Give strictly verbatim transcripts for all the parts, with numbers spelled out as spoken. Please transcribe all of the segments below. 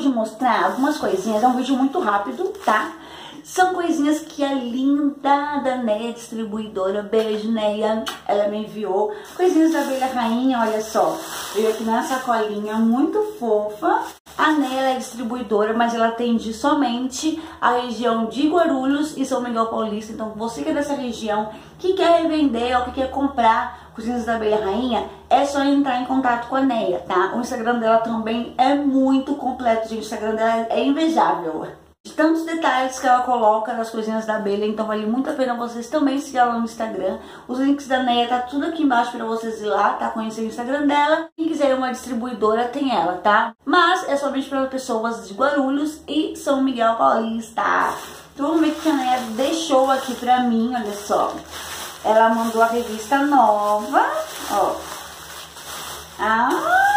hoje mostrar algumas coisinhas, é um vídeo muito rápido, tá? São coisinhas que a linda da Neia Distribuidora, beijo Neia, ela me enviou. Coisinhas da Abelha Rainha, olha só. Veio aqui na sacolinha, muito fofa. A Neia é distribuidora, mas ela atende somente a região de Guarulhos e São Miguel Paulista. Então você que é dessa região, que quer revender ou que quer comprar coisinhas da Abelha Rainha, é só entrar em contato com a Neia, tá? O Instagram dela também é muito completo, gente. O Instagram dela é invejável. De tantos detalhes que ela coloca nas coisinhas da abelha, então vale muito a pena vocês também seguir ela no Instagram. Os links da Neia tá tudo aqui embaixo pra vocês ir lá, tá? Conhecer o Instagram dela. Quem quiser uma distribuidora, tem ela, tá? Mas é somente para pessoas de Guarulhos e São Miguel Paulista. Então vamos ver o que a Neia deixou aqui pra mim, olha só. Ela mandou a revista nova, ó. Ah!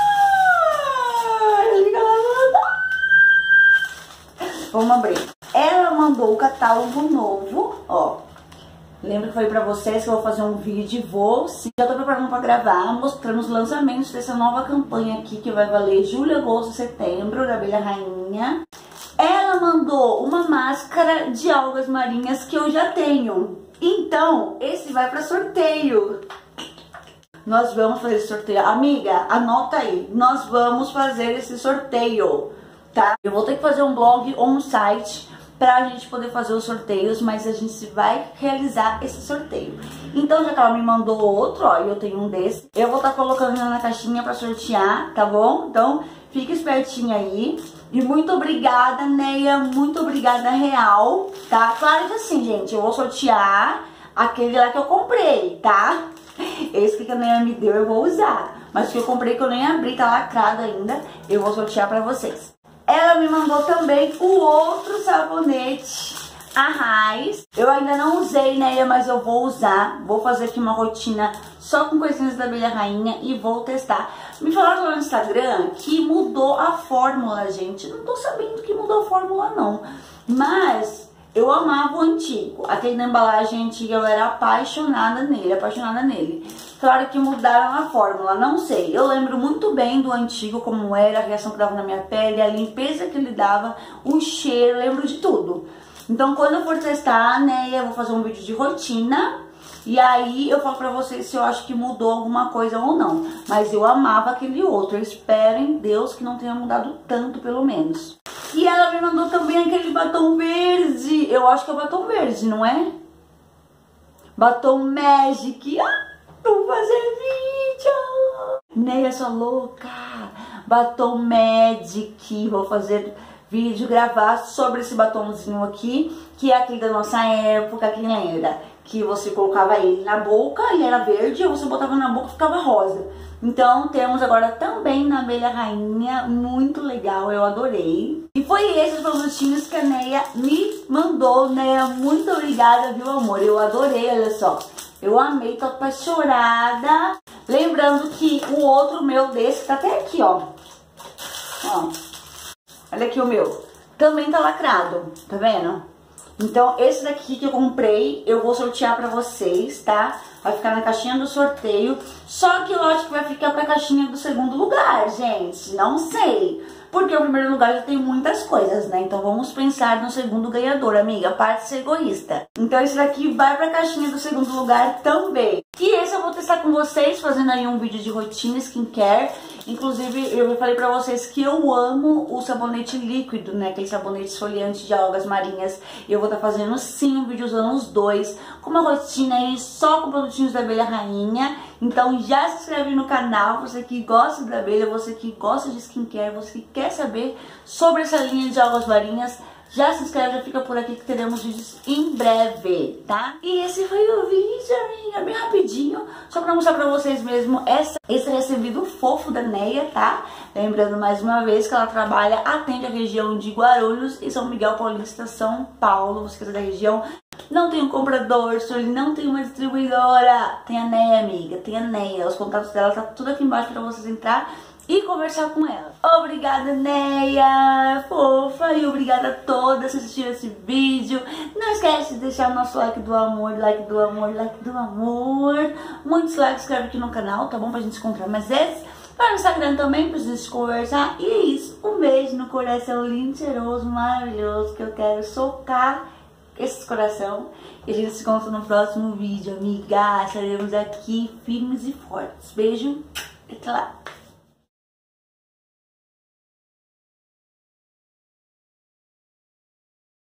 Vamos abrir. Ela mandou o catálogo novo, ó. Lembra que eu falei pra vocês que eu vou fazer um vídeo, vou sim. Já tô preparando pra gravar, mostrando os lançamentos dessa nova campanha aqui, que vai valer julho, agosto, setembro, da Abelha Rainha. Ela mandou uma máscara de algas marinhas que eu já tenho. Então, esse vai pra sorteio. Nós vamos fazer esse sorteio. Amiga, anota aí. Nós vamos fazer esse sorteio. Tá? Eu vou ter que fazer um blog ou um site pra gente poder fazer os sorteios, mas a gente vai realizar esse sorteio. Então, já que ela me mandou outro, ó, e eu tenho um desse, eu vou estar tá colocando na caixinha pra sortear, tá bom? Então, fica espertinha aí. E muito obrigada, Neia, muito obrigada real, tá? Claro que assim, gente, eu vou sortear aquele lá que eu comprei, tá? Esse que a Neia me deu eu vou usar, mas o que eu comprei que eu nem abri, tá lacrado ainda, eu vou sortear pra vocês. Ela me mandou também o outro sabonete, a Raiz. Eu ainda não usei, né, mas eu vou usar. Vou fazer aqui uma rotina só com coisinhas da Abelha Rainha e vou testar. Me falaram lá no Instagram que mudou a fórmula, gente. Não tô sabendo que mudou a fórmula, não. Mas eu amava o antigo. Aquele na embalagem antiga, eu era apaixonada nele, apaixonada nele. Claro que mudaram a fórmula, não sei. Eu lembro muito bem do antigo, como era, a reação que dava na minha pele, a limpeza que ele dava, o cheiro, lembro de tudo. Então, quando eu for testar, né, eu vou fazer um vídeo de rotina. E aí, eu falo pra vocês se eu acho que mudou alguma coisa ou não. Mas eu amava aquele outro. Eu espero em Deus que não tenha mudado tanto, pelo menos. E ela me mandou também aquele batom verde. Eu acho que é o batom verde, não é? Batom Magic. Ah! Vou fazer vídeo. Neia, sua louca. Batom Magic. Vou fazer vídeo, gravar sobre esse batomzinho aqui, que é aquele da nossa época, que lembra? Que você colocava ele na boca, ele era verde, ou você botava na boca e ficava rosa. Então temos agora também na Abelha Rainha, muito legal, eu adorei. E foi esses produtinhos que a Neia me mandou, Neia, muito obrigada, viu amor? Eu adorei, olha só. Eu amei, tô apaixonada. Lembrando que o outro meu desse tá até aqui, ó. Ó. Olha aqui o meu. Também tá lacrado, tá vendo? Então, esse daqui que eu comprei, eu vou sortear pra vocês, tá? Vai ficar na caixinha do sorteio. Só que eu acho que vai ficar pra caixinha do segundo lugar, gente. Não sei. Porque o primeiro lugar já tem muitas coisas, né? Então vamos pensar no segundo ganhador, amiga. Para de ser egoísta. Então esse daqui vai pra caixinha do segundo lugar também. E esse eu vou testar com vocês, fazendo aí um vídeo de rotina skincare. Inclusive, eu falei pra vocês que eu amo o sabonete líquido, né? Aquele sabonete esfoliante de algas marinhas. E eu vou estar fazendo sim um vídeo usando os dois, com uma rotina aí só com produtinhos da Abelha Rainha. Então já se inscreve no canal, você que gosta da abelha, você que gosta de skincare, você que quer saber sobre essa linha de algas marinhas. Já se inscreve, já fica por aqui que teremos vídeos em breve, tá? E esse foi o vídeo, amiga, bem rapidinho, só pra mostrar pra vocês mesmo essa, esse recebido fofo da Neia, tá? Lembrando mais uma vez que ela trabalha, atende a região de Guarulhos e São Miguel Paulista, São Paulo, você que é da região. Não tem um comprador, não tem uma distribuidora, tem a Neia, amiga, tem a Neia, os contatos dela tá tudo aqui embaixo pra vocês entrar e conversar com ela. Obrigada, Neia, fofa, e obrigada a todas que assistiram esse vídeo. Não esquece de deixar o nosso like do amor, like do amor, like do amor. Muitos likes, inscreve aqui no canal, tá bom? Pra gente se encontrar mais vezes. Vai no Instagram também, precisa conversar. E é isso. Um beijo no coração lindo, cheiroso, maravilhoso, que eu quero socar esse coração. E a gente se encontra no próximo vídeo, amiga. Estaremos aqui firmes e fortes. Beijo. Até lá.